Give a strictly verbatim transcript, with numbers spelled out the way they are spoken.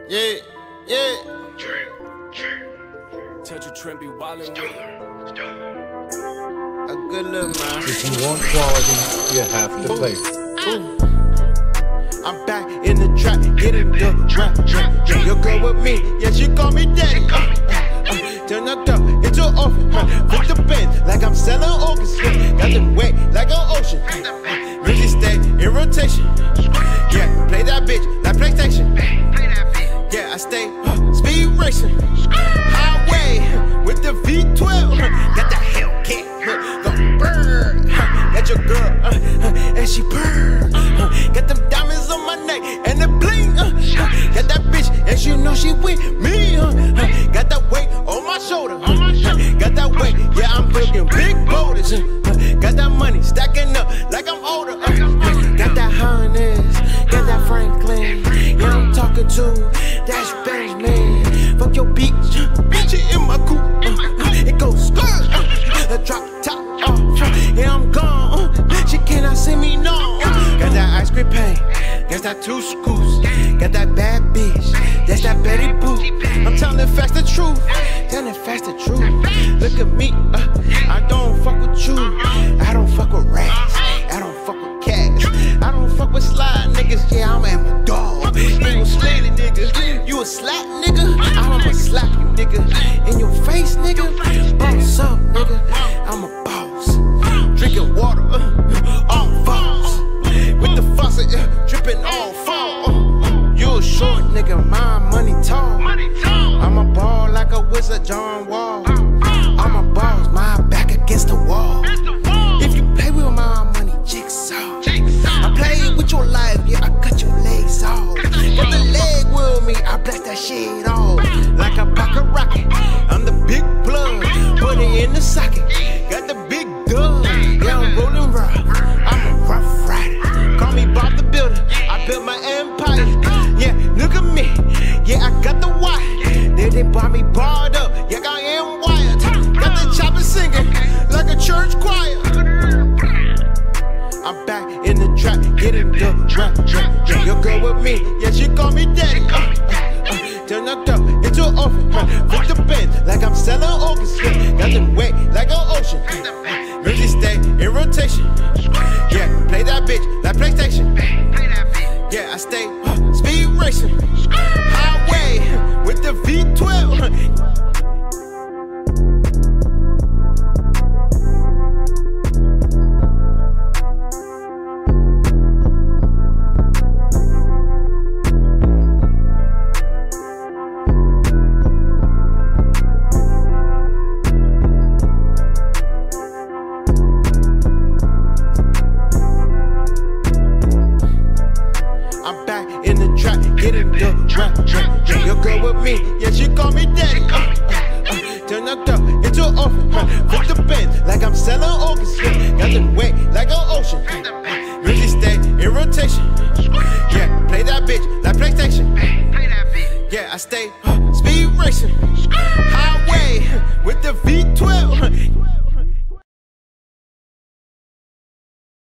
Yeah, yeah. Touch a trim be wildin' with A good little man. If you want quality, you have to pay. Ooh. I'm back in the trap, getting the rap. Yeah, your girl with me, yeah, she call me daddy. Uh, uh, uh, turn up up into an orphan. Uh, with the Benz, like I'm selling organs. Yeah, got them wet like an ocean. Uh, really stay in rotation. Yeah, play that bitch like PlayStation. Yeah, I stay uh, speed racing. Highway with the V twelve. Got the Hellcat, uh, go burn. Uh, got your girl, uh, uh, and she burn. Uh, got them diamonds on my neck and the bling. Uh, uh, got that bitch, and she know she with me. Uh, uh, got that weight on my shoulder. Uh, uh, got that weight, yeah, I'm building big boulders. Uh, uh, got that money stacking up like I'm older. Uh, uh, got that harness, got that Franklin. Yeah, I'm talking to that's Benjamin. Fuck your beach, bitch it in my coupe. Uh, uh, it goes skirt, uh, uh, drop top off. Uh, yeah, I'm gone. Uh, she cannot see me no. Uh, got that ice cream paint, got that two screws. Got that bad bitch, that's that Betty Boo. I'm telling fast the truth, telling fast the truth. Look at me, uh, I don't fuck with you. I don't fuck with rats, I don't fuck with cats. I don't fuck with slide niggas, yeah, I'm at my dog. You a slady nigga, you a slap nigga. I'ma slap you nigga, in your face nigga. Boss up nigga, I'm a boss. Drinking water, uh, all falls. With the faucet, uh, dripping all fall. Uh, you a short nigga, my money tall. I'm a ball like a wizard, John Wall. I'm a boss, my back against the wall. If you play with my money, jigsaw. I play with your life, yeah, I cut your legs off. Got the leg with me, I blast that shit off. Like a pocket rocket, I'm the big plug. Put it in the socket, got the big dub. Yeah, I'm rolling rough, I'm a rough rider. Call me Bob the Builder, I built my empire. Yeah, look at me, yeah, I got the wire. They didn't buy me barred up, yeah, I am wired. Got the chopper singing like a church choir. I'm back in the trap, getting the rap. Yeah, your girl with me, yeah, she call me daddy. Uh, uh, uh, turn up up into an orphan. Uh, with the Benz, like I'm selling organs. Yeah, got them wet like an ocean. Uh, really stay in rotation. Yeah, play that bitch like PlayStation. Yeah, I stay uh, speed racing. Highway with the V twelve. I'm back in the trap, getting the rap. Yeah, your girl with me, yeah, she call me daddy. Uh, uh, uh, turn up up into an orphan. Uh, with the Benz, like I'm selling organs. Yeah, got them wet like an ocean. Uh, really stay in rotation. Yeah, play that bitch like PlayStation. Yeah, I stay uh, speed racing. Highway with the V twelve.